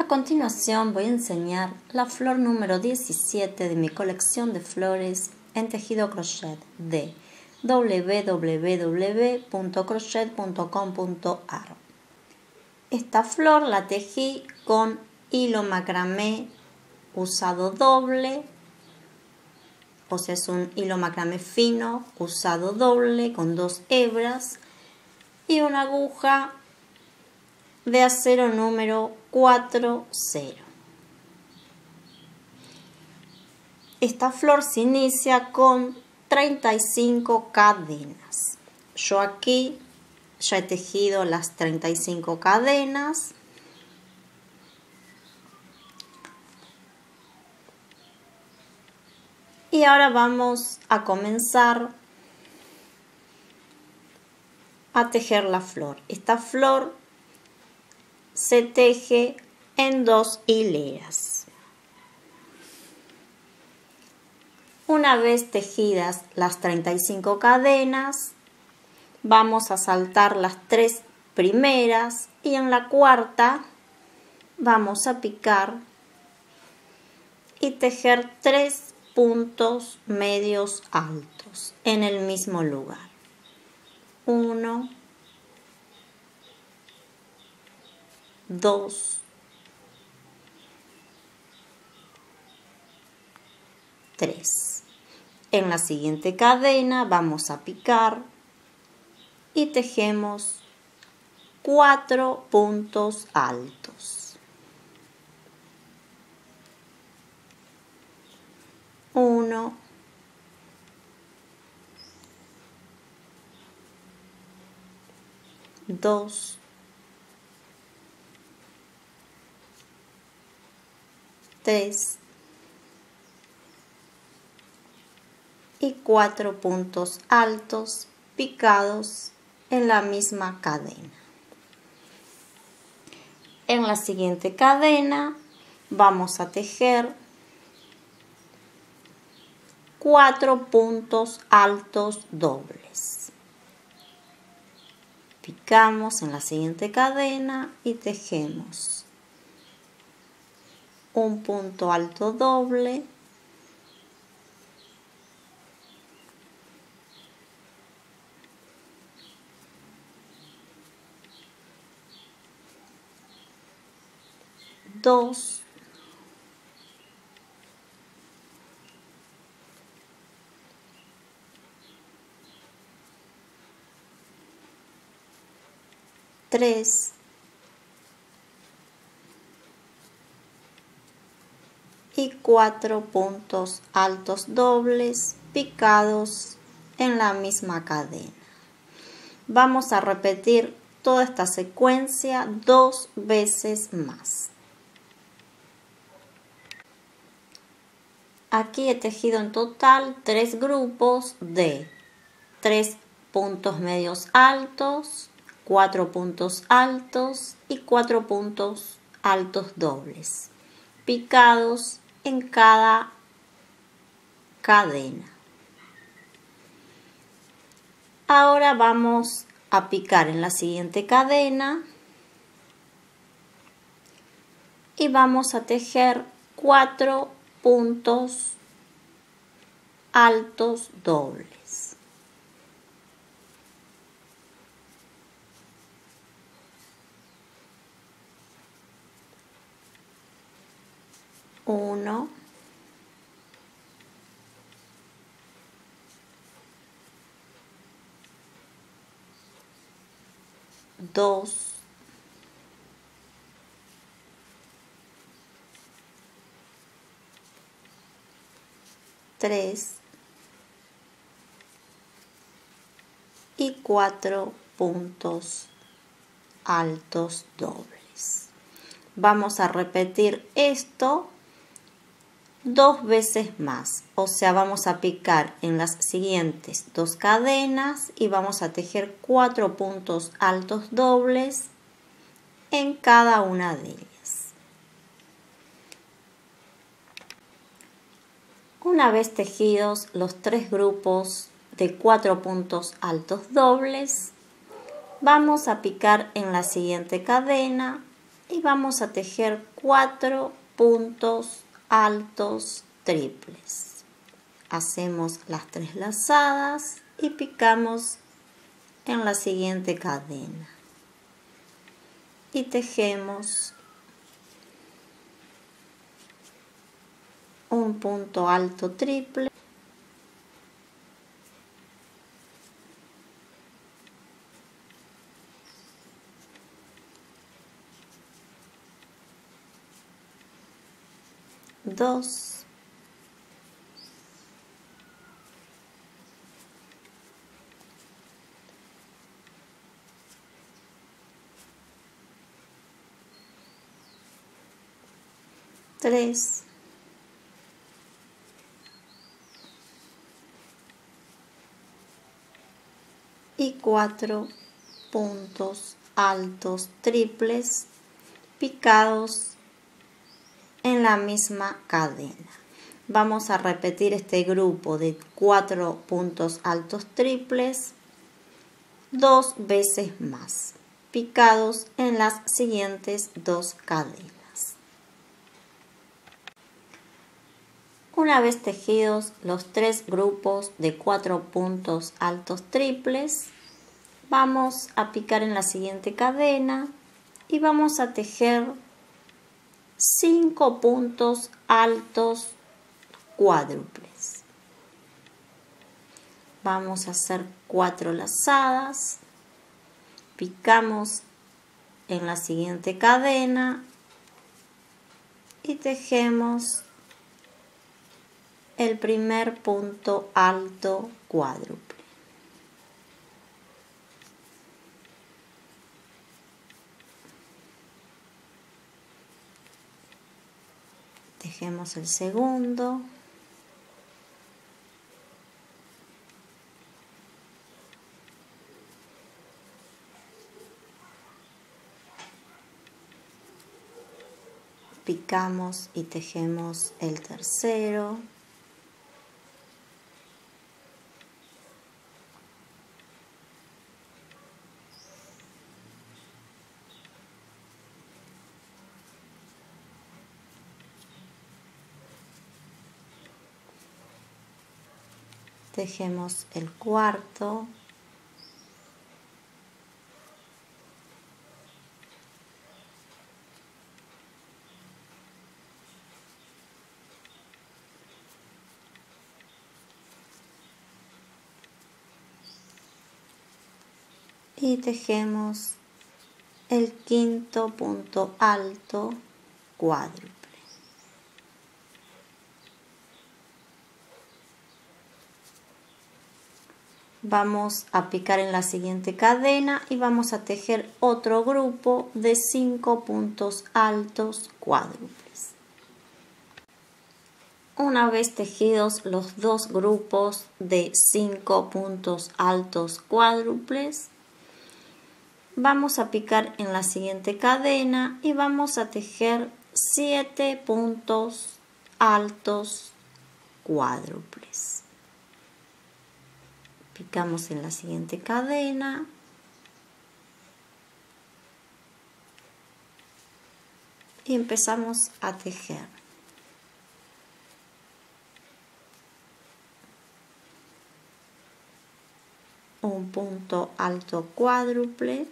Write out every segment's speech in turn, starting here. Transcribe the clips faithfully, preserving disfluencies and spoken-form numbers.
A continuación voy a enseñar la flor número diecisiete de mi colección de flores en tejido crochet de w w w punto crochet punto com punto a r. Esta flor la tejí con hilo macramé usado doble, o sea es un hilo macramé fino usado doble con dos hebras y una aguja de acero número cuatro cero. Esta flor se inicia con treinta y cinco cadenas. Yo aquí ya he tejido las treinta y cinco cadenas. Y ahora vamos a comenzar a tejer la flor. Esta flor se teje en dos hileras. Una vez tejidas las treinta y cinco cadenas, vamos a saltar las tres primeras y en la cuarta vamos a picar y tejer tres puntos medios altos en el mismo lugar. Uno, dos, tres. En la siguiente cadena vamos a picar y tejemos cuatro puntos altos. Uno, dos, tres y cuatro puntos altos picados en la misma cadena. En la siguiente cadena vamos a tejer cuatro puntos altos dobles. Picamos en la siguiente cadena y tejemos un punto alto doble, dos, tres y cuatro puntos altos dobles picados en la misma cadena. Vamos a repetir toda esta secuencia dos veces más. Aquí he tejido en total tres grupos de tres puntos medios altos, cuatro puntos altos y cuatro puntos altos dobles, picados en cada cadena. Ahora vamos a picar en la siguiente cadena y vamos a tejer cuatro puntos altos dobles. Uno, dos, tres y cuatro puntos altos dobles. Vamos a repetir esto dos veces más, o sea, vamos a picar en las siguientes dos cadenas y vamos a tejer cuatro puntos altos dobles en cada una de ellas. Una vez tejidos los tres grupos de cuatro puntos altos dobles, vamos a picar en la siguiente cadena y vamos a tejer cuatro puntos altos triples. Hacemos las tres lazadas y picamos en la siguiente cadena y tejemos un punto alto triple, dos, tres, y cuatro puntos altos triples picados en la misma cadena. Vamos a repetir este grupo de cuatro puntos altos triples dos veces más, picados en las siguientes dos cadenas. Una vez tejidos los tres grupos de cuatro puntos altos triples, vamos a picar en la siguiente cadena y vamos a tejer cinco puntos altos cuádruples. Vamos a hacer cuatro lazadas, picamos en la siguiente cadena y tejemos el primer punto alto cuádruple. Tejemos el segundo. Picamos y tejemos el tercero. Tejemos el cuarto. Y tejemos el quinto punto alto cuádruple. Vamos a picar en la siguiente cadena y vamos a tejer otro grupo de cinco puntos altos cuádruples. Una vez tejidos los dos grupos de cinco puntos altos cuádruples, vamos a picar en la siguiente cadena y vamos a tejer siete puntos altos cuádruples. Picamos en la siguiente cadena y empezamos a tejer. Un punto alto cuádruple,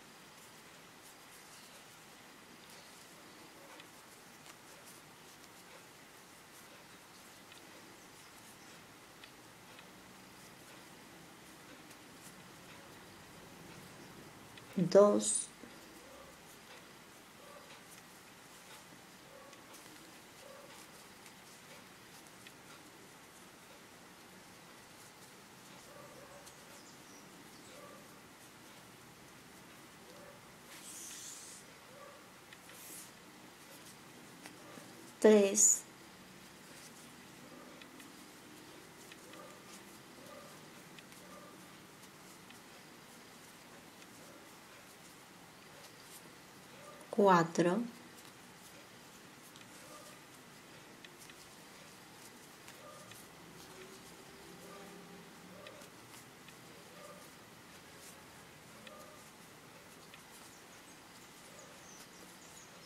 dos, tres, cuatro,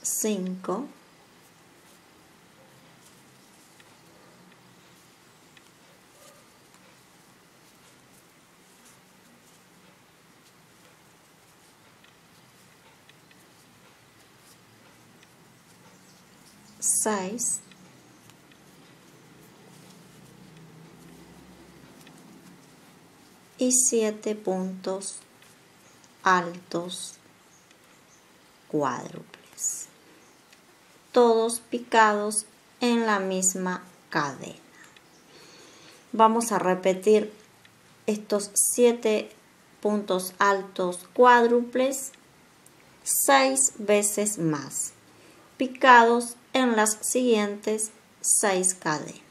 cinco, seis, y siete puntos altos cuádruples, todos picados en la misma cadena. Vamos a repetir estos siete puntos altos cuádruples seis veces más, picados en las siguientes seis cadenas.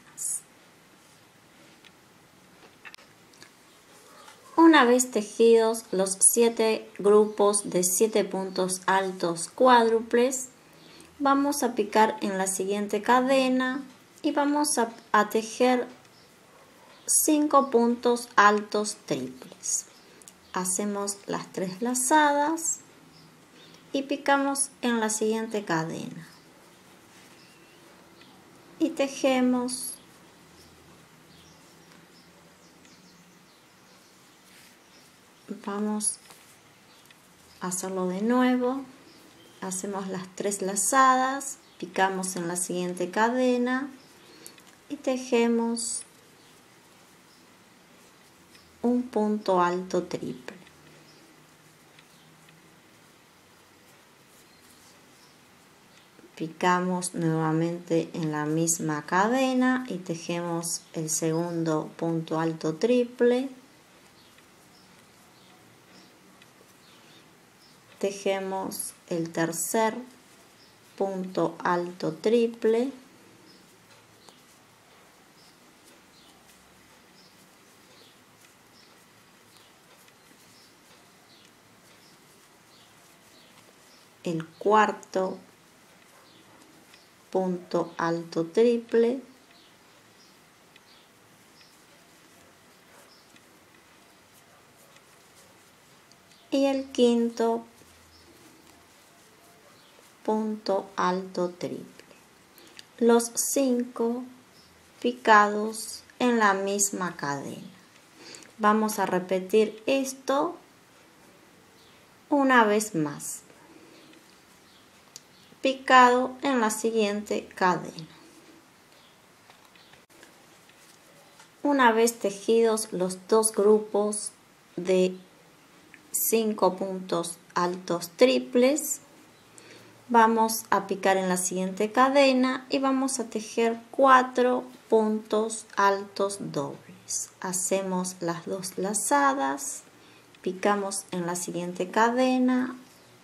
Una vez tejidos los siete grupos de siete puntos altos cuádruples, vamos a picar en la siguiente cadena y vamos a, a tejer cinco puntos altos triples. Hacemos las tres lazadas y picamos en la siguiente cadena y tejemos vamos a hacerlo de nuevo. Hacemos las tres lazadas, picamos en la siguiente cadena y tejemos un punto alto triple. Picamos nuevamente en la misma cadena y tejemos el segundo punto alto triple. Tejemos el tercer punto alto triple. El cuarto punto alto triple. Y el quinto punto alto triple, los cinco picados en la misma cadena. Vamos a repetir esto una vez más, picado en la siguiente cadena. Una vez tejidos los dos grupos de cinco puntos altos triples, vamos a picar en la siguiente cadena y vamos a tejer cuatro puntos altos dobles. Hacemos las dos lazadas, picamos en la siguiente cadena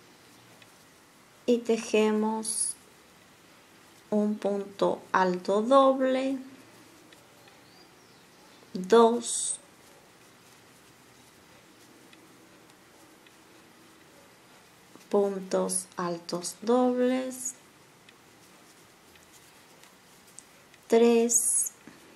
y tejemos un punto alto doble, dos, puntos altos dobles, tres,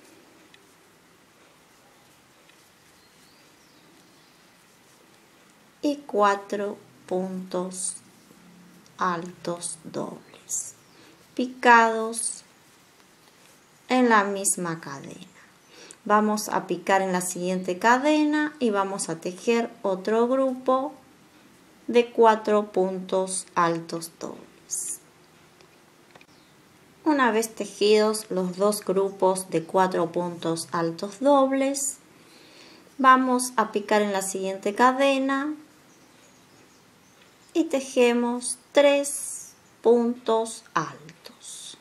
y cuatro puntos altos dobles, picados en la misma cadena. Vamos a picar en la siguiente cadena y vamos a tejer otro grupo de cuatro puntos altos dobles. Una vez tejidos los dos grupos de cuatro puntos altos dobles, vamos a picar en la siguiente cadena y tejemos tres puntos altos.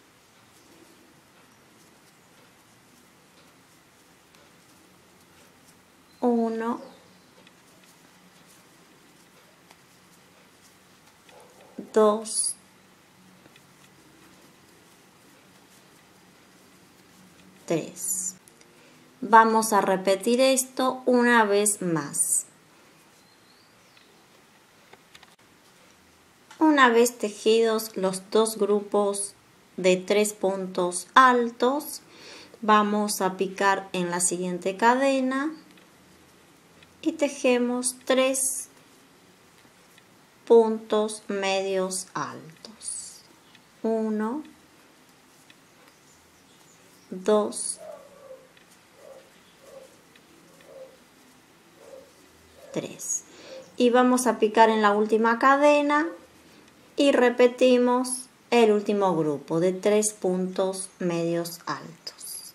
Uno, dos, tres. Vamos a repetir esto una vez más. Una vez tejidos los dos grupos de tres puntos altos, vamos a picar en la siguiente cadena y tejemos tres puntos medios altos. uno, dos, tres. Y vamos a picar en la última cadena y repetimos el último grupo de tres puntos medios altos.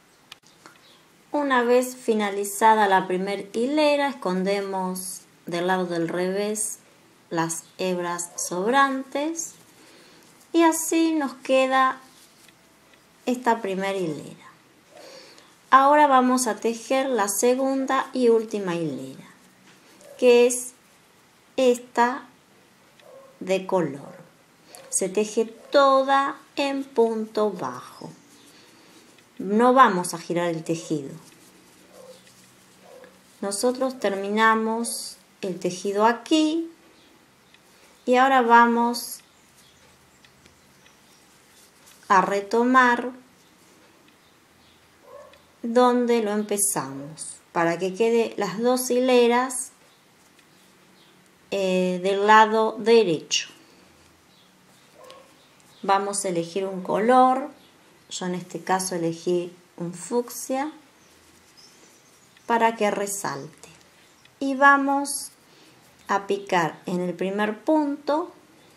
Una vez finalizada la primera hilera, escondemos del lado del revés las hebras sobrantes y así nos queda esta primera hilera. Ahora vamos a tejer la segunda y última hilera, que es esta de color. Se teje toda en punto bajo. No vamos a girar el tejido. Nosotros terminamos el tejido aquí y ahora vamos a retomar donde lo empezamos para que quede las dos hileras eh, del lado derecho. Vamos a elegir un color. Yo en este caso elegí un fucsia para que resalte. Y vamos a picar en el primer punto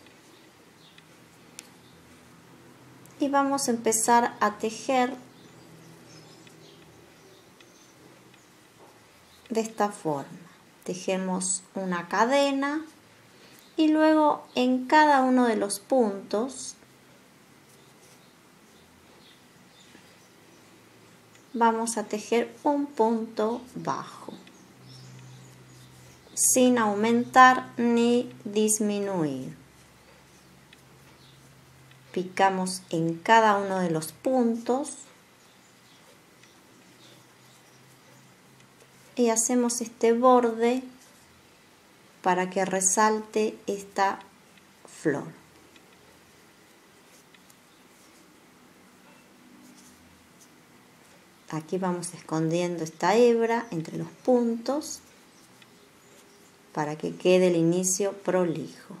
y vamos a empezar a tejer de esta forma. Tejemos una cadena y luego en cada uno de los puntos vamos a tejer un punto bajo, sin aumentar ni disminuir. Picamos en cada uno de los puntos y hacemos este borde para que resalte esta flor. Aquí vamos escondiendo esta hebra entre los puntos para que quede el inicio prolijo.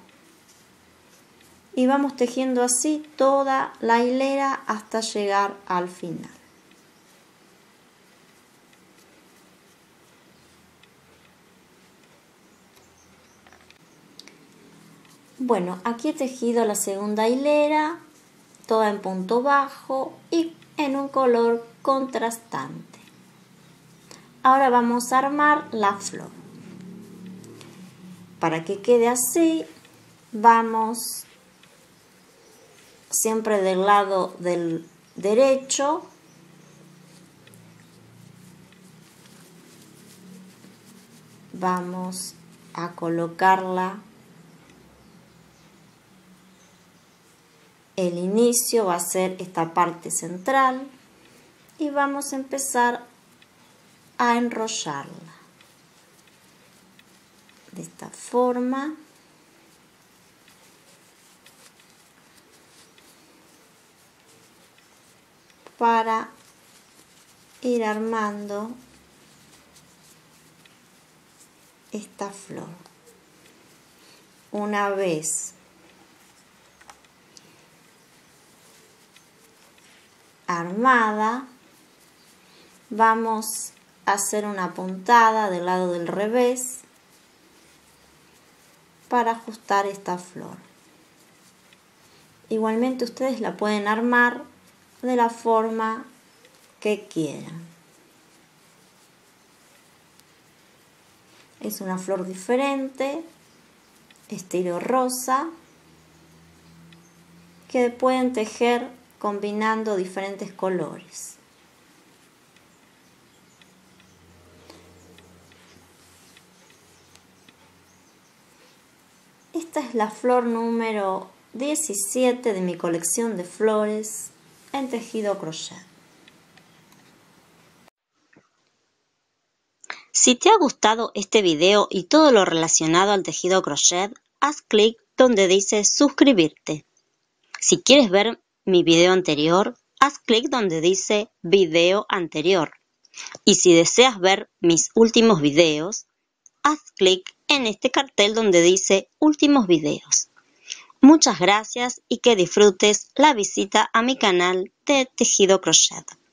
Y vamos tejiendo así toda la hilera hasta llegar al final. Bueno, aquí he tejido la segunda hilera, toda en punto bajo y en un color contrastante. Ahora vamos a armar la flor. Para que quede así, vamos siempre del lado del derecho vamos a colocarla. El inicio va a ser esta parte central y vamos a empezar a enrollarla de esta forma. Para ir armando esta flor. Una vez armada, vamos a hacer una puntada del lado del revés para ajustar esta flor. Igualmente ustedes la pueden armar de la forma que quieran. Es una flor diferente, estilo rosa, que pueden tejer combinando diferentes colores. Esta es la flor número diecisiete de mi colección de flores en tejido crochet. Si te ha gustado este video y todo lo relacionado al tejido crochet, haz clic donde dice suscribirte. Si quieres ver mi video anterior, haz clic donde dice video anterior. Y si deseas ver mis últimos videos, haz clic en este cartel donde dice últimos videos. Muchas gracias y que disfrutes la visita a mi canal de tejido crochet.